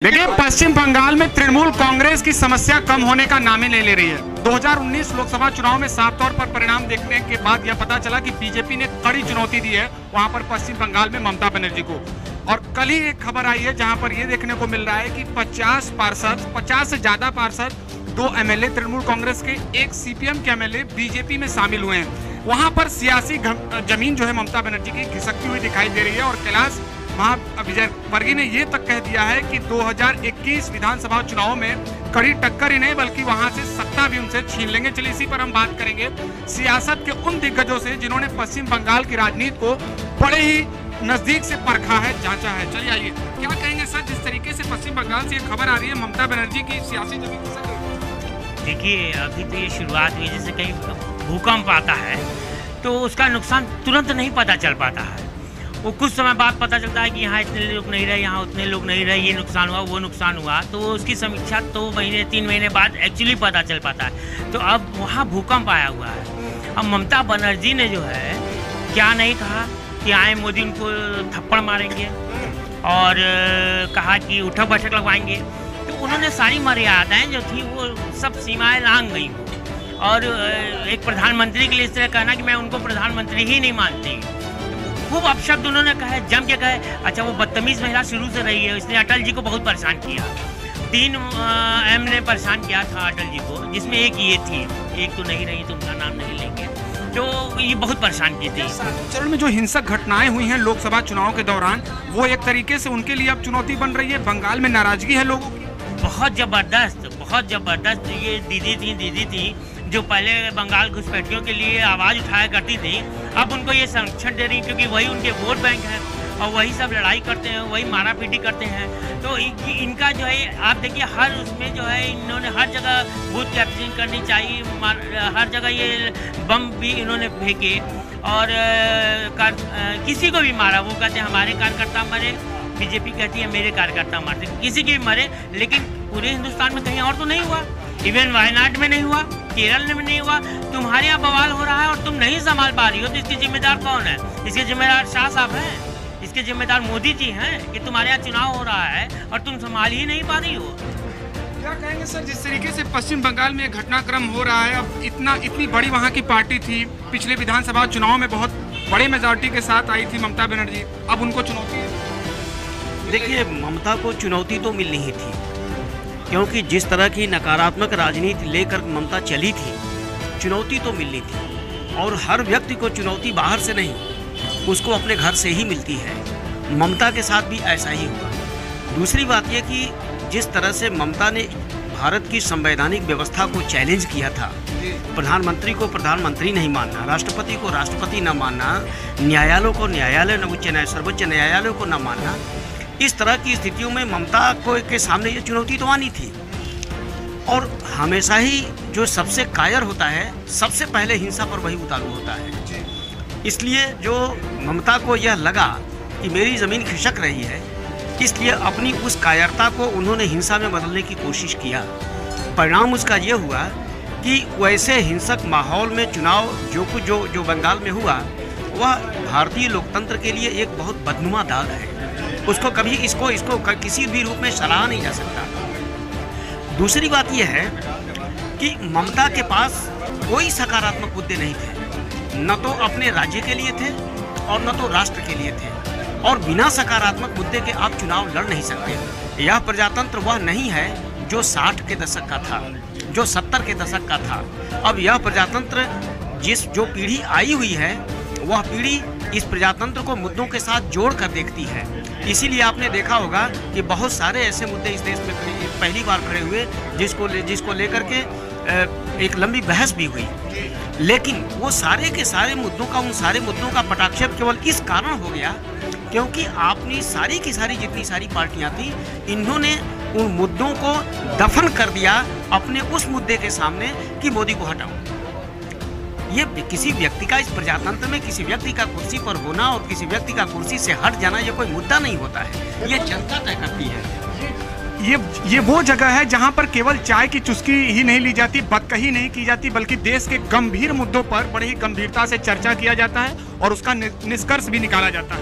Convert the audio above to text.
देखिए, पश्चिम बंगाल में तृणमूल कांग्रेस की समस्या कम होने का नाम ही नहीं ले रही है। 2019 लोकसभा चुनाव में साफ तौर पर परिणाम देखने के बाद यह पता चला कि बीजेपी ने कड़ी चुनौती दी है वहां पर पश्चिम बंगाल में ममता बनर्जी को। और कल ही एक खबर आई है जहां पर यह देखने को मिल रहा है कि 50 से ज्यादा पार्षद, 2 एमएलए तृणमूल कांग्रेस के, 1 सीपीएम के एमएलए बीजेपी में शामिल हुए हैं। वहां पर सियासी जमीन जो है ममता बनर्जी की खिसकती हुई दिखाई दे रही है। और कैलाश विजयवर्गीय ने ये तक कह दिया है कि 2021 विधानसभा चुनाव में कड़ी टक्कर ही नहीं बल्कि वहां से सत्ता भी उनसे छीन लेंगे। चलिए इसी पर हम बात करेंगे सियासत के उन दिग्गजों से जिन्होंने पश्चिम बंगाल की राजनीति को बड़े ही नजदीक से परखा है, जांचा है। चलिए आइए, क्या कहेंगे सर, जिस तरीके से पश्चिम बंगाल से खबर आ रही है ममता बनर्जी की सियासी जमीन खिसक रही है? देखिए, अभी तो ये शुरुआत हुई, जैसे कहीं भूकंप आता है तो उसका नुकसान तुरंत नहीं पता चल पाता है। वो कुछ समय बाद पता चलता है कि यहाँ इतने लोग नहीं रहे, यहाँ उतने लोग नहीं रहे, ये नुकसान हुआ, वो नुकसान हुआ, तो उसकी समीक्षा 2 महीने 3 महीने बाद एक्चुअली पता चल पाता है। तो अब वहाँ भूकंप आया हुआ है। अब ममता बनर्जी ने जो है क्या नहीं कहा कि आए मोदी उनको थप्पड़ मारेंगे और कहा कि उठक बैठक लगवाएंगे। तो उन्होंने सारी मर्यादाएं जो थी वो सब सीमाएं लांघ गई हो। और एक प्रधानमंत्री के लिए इस तरह कहना कि मैं उनको प्रधानमंत्री ही नहीं मानती, खूब अपशब्द उन्होंने कहे, जम के कहे। अच्छा, वो बदतमीज महिला शुरू से रही है, इसने अटल जी को बहुत परेशान किया। 3 एम ने परेशान किया था अटल जी को, जिसमें एक ये थी, एक तो नहीं रही तो उनका नाम नहीं लेंगे, तो ये बहुत परेशान की थी। चरण में जो हिंसक घटनाएं हुई हैं लोकसभा चुनाव के दौरान, वो एक तरीके से उनके लिए अब चुनौती बन रही है। बंगाल में नाराजगी है लोगों की बहुत जबरदस्त। ये दीदी थी जो पहले बंगाल घुसपैठियों के लिए आवाज़ उठाया करती थी, अब उनको ये संरक्षण दे रही, क्योंकि वही उनके वोट बैंक है और वही सब लड़ाई करते हैं, वही मारा पीटी करते हैं। तो इनका जो है, आप देखिए, हर उसमें जो है इन्होंने हर जगह बूथ कैप्चरिंग करनी चाहिए, हर जगह ये बम भी इन्होंने फेंके और किसी को भी मारा। वो कहते हैं हमारे कार्यकर्ता मरे, बीजेपी कहती है मेरे कार्यकर्ता मरते, किसी के भी मरे, लेकिन पूरे हिंदुस्तान में कहीं और तो नहीं हुआ। इवन वायनाड में नहीं हुआ, केरल में नहीं हुआ। तुम्हारे यहाँ बवाल हो रहा है और तुम नहीं संभाल पा रही हो, तो इसके जिम्मेदार कौन है? इसके जिम्मेदार शाह साहब हैं, इसके जिम्मेदार मोदी जी हैं कि तुम्हारे यहाँ चुनाव हो रहा है और तुम संभाल ही नहीं पा रही हो। क्या कहेंगे सर, जिस तरीके से पश्चिम बंगाल में घटनाक्रम हो रहा है, अब इतनी बड़ी वहाँ की पार्टी थी, पिछले विधानसभा चुनाव में बहुत बड़े मेजॉरिटी के साथ आई थी ममता बनर्जी, अब उनको चुनौती है? देखिए, ममता को चुनौती तो मिल रही थी, क्योंकि जिस तरह की नकारात्मक राजनीति लेकर ममता चली थी, चुनौती तो मिलनी थी। और हर व्यक्ति को चुनौती बाहर से नहीं, उसको अपने घर से ही मिलती है। ममता के साथ भी ऐसा ही हुआ। दूसरी बात यह कि जिस तरह से ममता ने भारत की संवैधानिक व्यवस्था को चैलेंज किया था, प्रधानमंत्री को प्रधानमंत्री नहीं मानना, राष्ट्रपति को राष्ट्रपति न मानना, न्यायालयों को न्यायालय, सर्वोच्च न्यायालय को न मानना, इस तरह की स्थितियों में ममता को के सामने ये चुनौती तो आनी थी। और हमेशा ही जो सबसे कायर होता है, सबसे पहले हिंसा पर वही उतारू होता है। इसलिए जो ममता को यह लगा कि मेरी ज़मीन खिसक रही है, इसलिए अपनी उस कायरता को उन्होंने हिंसा में बदलने की कोशिश किया। परिणाम उसका ये हुआ कि वैसे हिंसक माहौल में चुनाव जो बंगाल में हुआ, वह भारतीय लोकतंत्र के लिए एक बहुत बदनुमा दाग है। उसको कभी इसको किसी भी रूप में सराहा नहीं जा सकता। दूसरी बात यह है कि ममता के पास कोई सकारात्मक मुद्दे नहीं थे, न तो अपने राज्य के लिए थे और न तो राष्ट्र के लिए थे। और बिना सकारात्मक मुद्दे के आप चुनाव लड़ नहीं सकते। यह प्रजातंत्र वह नहीं है जो 60 के दशक का था, जो 70 के दशक का था। अब यह प्रजातंत्र जो पीढ़ी आई हुई है, वह पीढ़ी इस प्रजातंत्र को मुद्दों के साथ जोड़ कर देखती है। इसीलिए आपने देखा होगा कि बहुत सारे ऐसे मुद्दे इस देश में पहली बार खड़े हुए जिसको लेकर के एक लंबी बहस भी हुई। लेकिन वो सारे के सारे उन सारे मुद्दों का पटाक्षेप केवल इस कारण हो गया क्योंकि आपने सारी की सारी जितनी सारी पार्टियां थी, इन्होंने उन मुद्दों को दफन कर दिया अपने उस मुद्दे के सामने कि मोदी को हटाओ। ये किसी व्यक्ति का, इस प्रजातंत्र में किसी व्यक्ति का कुर्सी पर होना और किसी व्यक्ति का कुर्सी से हट जाना, ये कोई मुद्दा नहीं होता है, ये जनता तय करती है। ये वो जगह है जहां पर केवल चाय की चुस्की ही नहीं ली जाती, बदकही नहीं की जाती, बल्कि देश के गंभीर मुद्दों पर बड़ी ही गंभीरता से चर्चा किया जाता है और उसका निष्कर्ष भी निकाला जाता है।